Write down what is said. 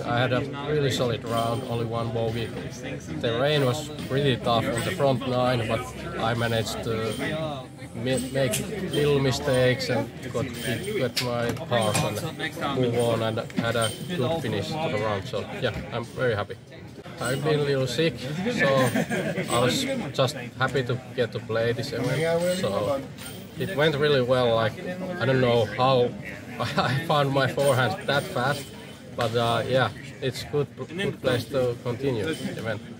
I had a really solid round, only one bogey. The rain was pretty tough on the front 9, but I managed to make little mistakes and got my pars and move on and had a good finish to the round. So yeah, I'm very happy. I've been a little sick, so I was just happy to get to play this event. So it went really well. Like, I don't know how I found my forehand that fast, but yeah, it's good place to continue the event.